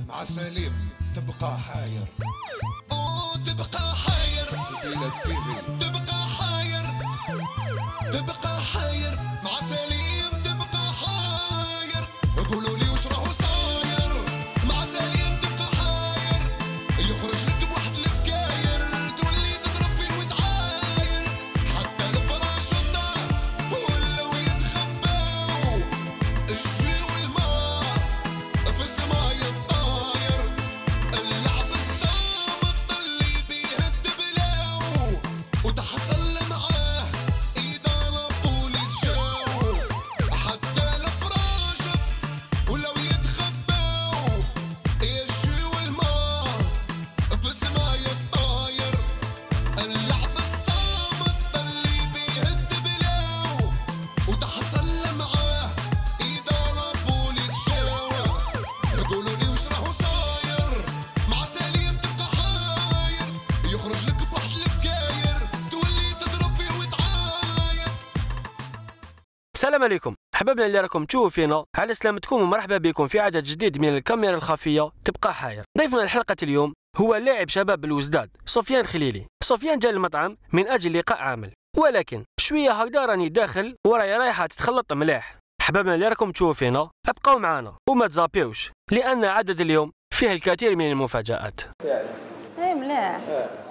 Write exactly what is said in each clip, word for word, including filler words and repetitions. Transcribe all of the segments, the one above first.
مع سليم تبقى حاير او تبقى حاير في بلاد تيفي تبقى حاير تبقى حاير مع سليم تبقى حاير قولوا لي وش راهو صاير مع سليم تبقى حاير يخرج لك بواحد الفكاير تولي تضرب فيه وتعاير حتى الفراش الدار ولاو يتخباو الجي والماء في السما يطاير اللعب الصامت اللي بيهد بلاو وتحصل معاه اذا البوليس جاو حتى الفراش ولاو يتخباو الجي والماء في السما يطاير اللعب الصامت اللي بيهد بلاو وتحصل معاه اذا البوليس جاو يقولوا لي وش راهو صاير مع سليم تبقى حاير يخرج لك بواحد الفكاير تولي تضرب فيه وتعاير. السلام عليكم حبابنا اللي راكم تشوفوا فينا، على سلامتكم ومرحبا بكم في عدد جديد من الكاميرا الخفيه تبقى حاير. ضيفنا لحلقه اليوم هو لاعب شباب الوزداد سفيان خليلي. سفيان جاء المطعم من اجل لقاء عامل، ولكن شويه هكذا راني داخل وراي رايحه تتخلط ملاح. حبابنا اللي راكم تشوفوا فينا ابقوا معنا وما تزابيوش، لان عدد اليوم فيه الكثير من المفاجآت. اي ملاح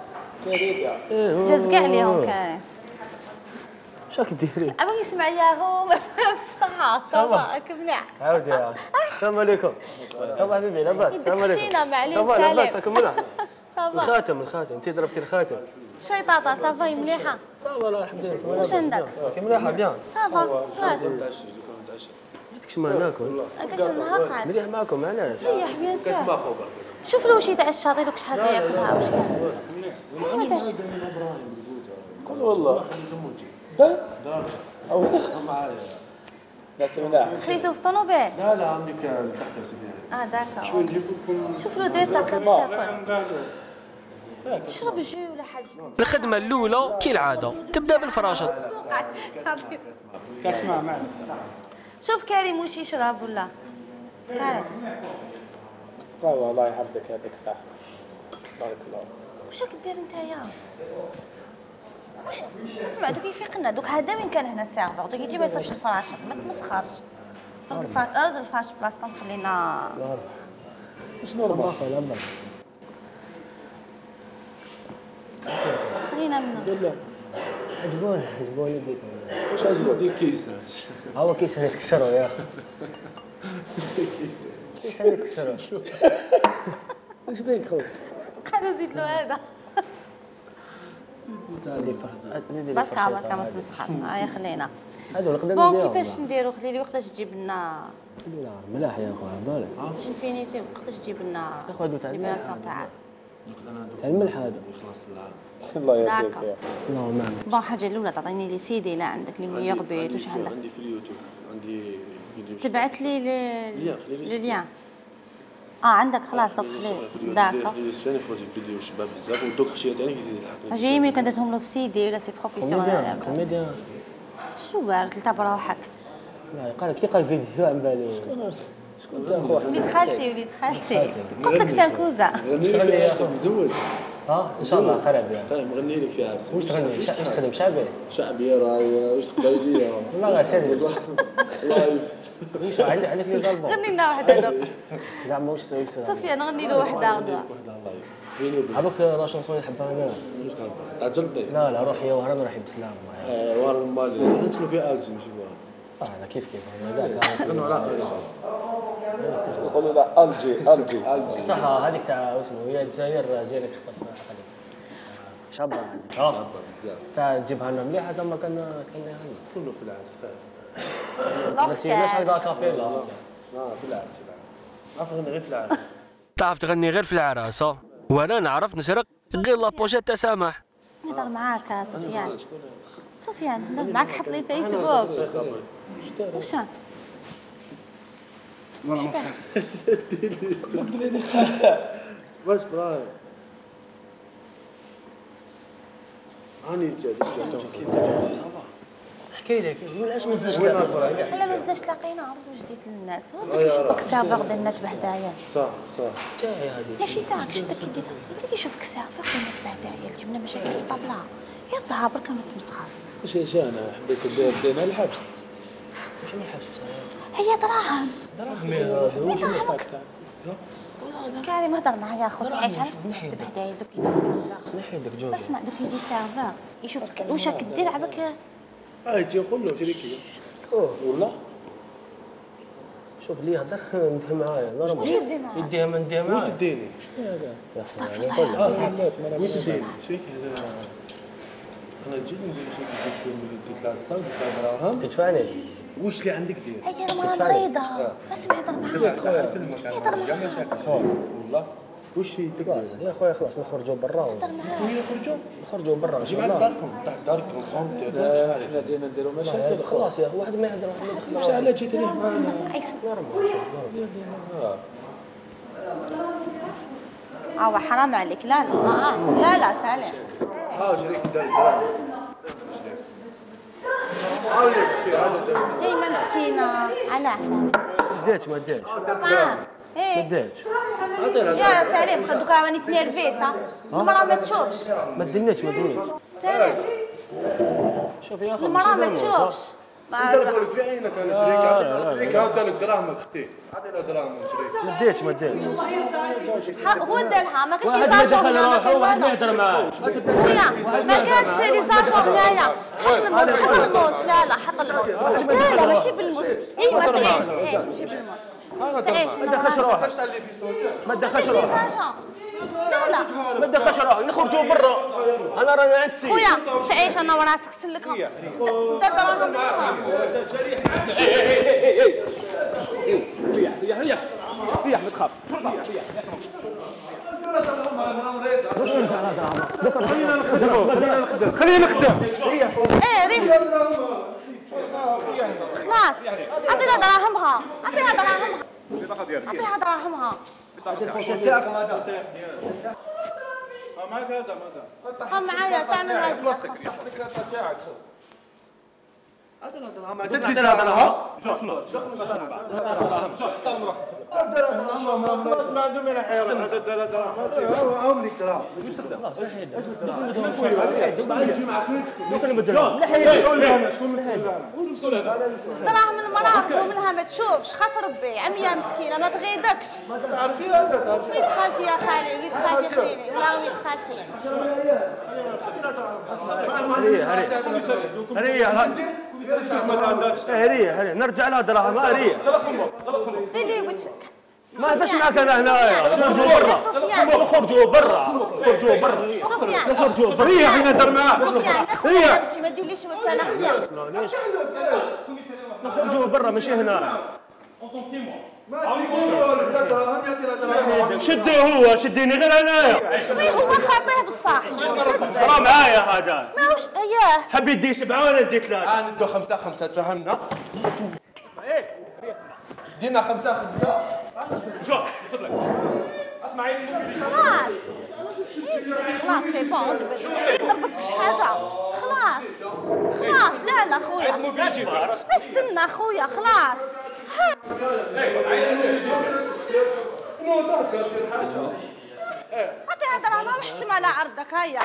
جاز كاع ليهم كاين شاك ديري ابغي يسمع ياهم في الصحة صباحك ملاح عاودي يا السلام عليكم. صباح حبيبي لاباس؟ السلام عليكم. خشينا معليش صباح لاباس سالم راكم ملاح؟ صباح الخاتم الخاتم انت ضربتي الخاتم. شيطاطة صافا مليحة صافا لا الحمد لله. واش عندك؟ راكي مليحة بيان. صافا واش؟ جيتكش ما ناكل. كاش منها قعد مليح معاكم علاش؟ ريح بيان سور شوف له واش يتعشى عطيلك شي حاجة ياكلها واش كان؟ ما تعشى قول والله او معايا لا سمينا خليته في الطوموبيل؟ لا لا عندك تحت سمينا اه داكا شوي نجيب لكم شوف له دير طاقة باش تاكل شرب الجو ولا حاجة الخدمة الأولى كالعادة تبدأ بالفراشة. كاسمع معنا شوف كريم واش يشرب ولا كريم والله الله يحفظك يعطيك الصحة بارك الله. واش راك دير نتايا؟ واش اسمع دوك يفيقنا دوك هذا وين كان هنا السيرفور دوك يجي ما يصيفش الفراشات ما تمسخرش. رد الفراش رد الفراش بلاصتهم خلينا مش نورمال ولا خلينا منه. عجبوني عجبوني بيت. واش عجبك ديك كيسة هو كيس اللي تكسروا يا أخي. كيس اللي تكسروا. واش بيك خويا؟ قالوا زيد له هذا بركا بركا ما تمسخر. هيا خلينا هادو القدام بون ديالهم. كيفاش نديرو خليلي وقتاش تجيب لنا لا ملاح يا خويا بالك. باش نفينيتي وقتاش تجيب لنا ياخذ هادو تاع الملح. ليبراسيون تاع تاع الملح هادو. الله يهديك داكا لا ما بون حاجة الأولى تعطيني لي سيدي لا عندك لي ميور بيت واش عندك عندي في اليوتيوب عندي فيديو تبعت لي ليا، خلي لي لي ليان اه عندك خلاص دوك خلي داكا خلي لي ثاني يخرج فيديو شباب بزاف ودوك حشيه ثاني كيزيد الحق اجي ملي كنديرهم له في سيدي ولا سي بروفيسيونيل كوميديان كوميديان. شو بارد انت بروحك لا قال كي قال فيديو عن بالي. شكون انت اخو وليد خالتي وليد خالتي قلت لك سان كوزا مغني لك فيها عرس مزوج ها ان شاء الله قريب يعني. انا مغني لك فيها عرس واش تغني؟ واش تخدم شعبي؟ شعبي راه واش تقدر يجي والله غير سيدي. لايف واش عندك عندك لي زالبون؟ غني لنا وحده دوك زعما واش واش صوفيا نغني له وحده غدوه لايف بيني وبين عباك لا شونسون اللي نحبها انا. واش تهضر تاع جلطي لا لا روحي وهران روحي بسلام. وار المال نسكنوا في الجي ماشي وار اه انا كيف كيف انا كاع كانوا على تقول لا الجي الجي الجي صح هذيك تاع واسمه هي الجزائر زينك خطف هذيك شابه يعني اه بزاف تاع تجيبها لنا مليحه زعما كان كان لنا كله في العرس خير ما تسيبناش هكذا كابيلا. اه في العرس في العرس عرفت غير في العرس تعرف تغني غير في العراسه وانا نعرف نسرق غير لابوجيت تاع سامح. نهضر معاك سفيان سفيان نهضر معاك حط لي فيسبوك واش واش براي هاني جا نحكي لك ولاش ما زدناش تلاقينا لا ما زدناش تلاقينا عرض وجديت للناس هو دوك يشوفك السيرفور ديالنا تبع داير صح صح تاعي هذه ماشي تاعك شتك كي ديتها قلت لك يشوفك السيرفور ديالنا تبع داير جبنا مشاكل في الطابله يرضاها برك ما تمسخر اش اش انا حبيت ندير دينا الحبس واش ما الحبس هي دراهم دراهم هذا واش دراهمك كريم هضر معايا اخوتي عايش علاش تبع داير دوك يجي سيرفور نحي داك جوج اسمع دوك يجي سيرفور يشوفك واش راك دير عباك اه تجي نقول له شريكي والله شوف لي هضر ندير معايا نورمال واش تدير معايا يديها ما نديها وين معايا تديني استغفر الله اه فهمت وين تديني شريكي هذا انا جيت ندير شريكي قلت قلت لها الصاج قلت لها دراهم تدفعني واش اللي عندك دير هي المراه مريضه اسمع هضر معايا سلمك انا كاع مشاكل والله واش في تقدر يا خويا خلاص نخرجوا برا وين يخرجوا نخرجوا برا ان شاء جمعت الله داركم تحت داركم فهمت حنا جينا نديروا مشاكل خلاص يا اخي واحد ما يهدر واش على جيت هنا معنا اه حرام عليك لا لا آه. لا لا سالم ها شريكي دار دراهم حاولي هذا دايما مسكينه على حسابي ما داتش ما داتش اه ما ايه داتش جا سليم خدوك راني تنيرفيتا المراه ما تشوفش ما دنيتش ما دنيتش سليم شوف يا اخي المراه ما تشوفش ضربوا لك في عينك انا شريك شريك هذا لك دراهمك اختي عطينا دراهم شريك ما داتش ما داتش هو دارها ما كاينش واحد ما لي زاجون دخل هنا ما روحه كاين واحد ما والو يهدر معاه خويا ما كاينش لي زاجون هنايا حط الموس حط الموس لا لا حط الموس لا لا ماشي بالموس ايوا تعيش تعيش ماشي بالموس تعيش ما تدخلش روحك ما تدخلش روحك لا لا ما تدخلش روحك نخرجوا برا انا راني عند سيدي خويا تعيش انا وراسك سلكهم دا دراهم ريح ريح ريح ريح ما تخاف خلينا نخدم ايه ريح خلاص عطيها دراهمها عطيها دراهمها عطيها دراهمها معك هذا معك ها معايا تعمل هذه يا أخو. خلاص ما عندهم الا حيره هذا دراهم دراهم هم لك دراهم خلاص لا حيد دراهم المراه خذوا منها ما تشوفش خاف ربي عمية مسكينه ما تغيدكش تعرفي هذا تعرفي وليد خالتي يا خالي وليد خالتي خليني ولا وليد خالتي هريه هريه هريه نرجع لها دراهم هريه دير لي وجهك ما باش معك انا هنايا نخرجوا برا نخرجوا برا نخرجوا برا سفيان نخرجوا برا ريح ندر معاه سفيان اخويا بنتي ما ديرليش وجه انا خدمت نخرجوا برا ماشي هنا ما تقولوا لك دراهم يعطينا دراهم شديه هو شديني غير انايا وي هو خاطيه بصح راه معايا هذا ماهوش اياه حب يدي سبعه وانا ندي ثلاثه انا ندو خمسه خمسه تفهمنا دينا خمسه خمسه شوف من فضلك اسمعي خلاص خلاص سي بون ما نضربكش حاجه خلاص خلاص لا لا خويا استنى خويا خلاص مو ذاك الحاجه عطي هذا ما محشم على عرضك هيا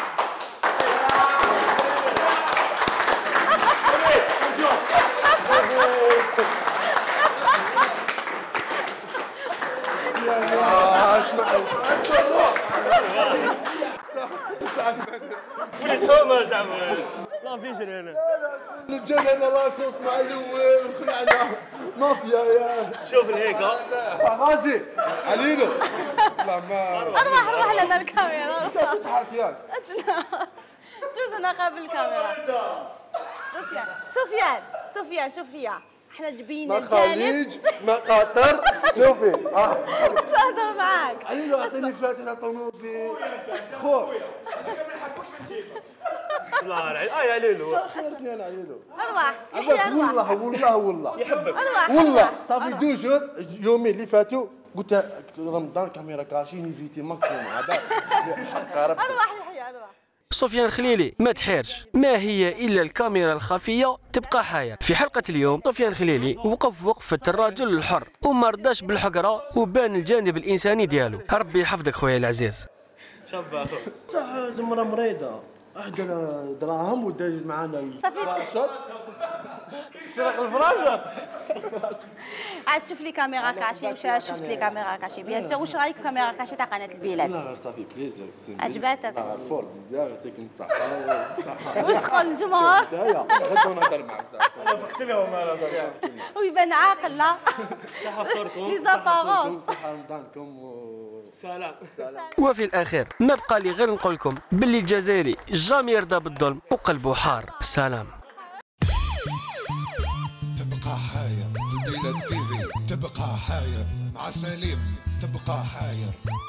ولد حومه زعما لا فيجري انا الرجال انا لاكوس مع الاول وخلعنا مافيا يا شوف الهيكه غازي عليلو لا ما اروح اروح لنا الكاميرا تضحك ياك جوز انا قبل الكاميرا سفيان سفيان سفيان شوف فيا احنا جبينا ما الجانب خليج ما قطر شوفي اه نهضر معاك عليلو اعطيني فاتحه طوموبيل خوف لا لا اه يا ليلو حسبني انا عليلو اروح يحيى اروح والله والله والله يحبك اروح والله صافي دو جور يومين اللي فاتوا قلت رمضان كاميرا كاشيني فيتي ماكسيموم هذا اروح يحيى اروح سفيان خليلي ما تحيرش، ما هي الا الكاميرا الخفيه تبقى حاير. في حلقه اليوم سفيان خليلي وقف وقفه الرجل الحر وما رضاش بالحقره وبان الجانب الانساني ديالو. ربي يحفظك خويا العزيز. شابه صح زمره مريضه احدنا دراهم وداير معانا صافي سرق الفراشات. عاد شوف لي كاميرا كاشي واش شفت لي كاميرا كاشي بيان سور. واش رايك في كاميرا كاشي تاع قناه البلاد؟ لا صافي بليزير عجباتك؟ لا فور بزاف يعطيكم الصحه. واش تقول للجمهور؟ هيا غدو نهضر معاك. انا فقت لهم انا صافي ويبان عاقل لا صحه فطوركم، لي زابارونس. صحه رمضانكم سلام. وفي الاخير ما بقى لي غير نقول لكم باللي الجزائري جامي يرضى بالظلم وقلبه حار. سلام. تبقى حاير في البلاد تيفي، تبقى حاير مع سليم، تبقى حاير.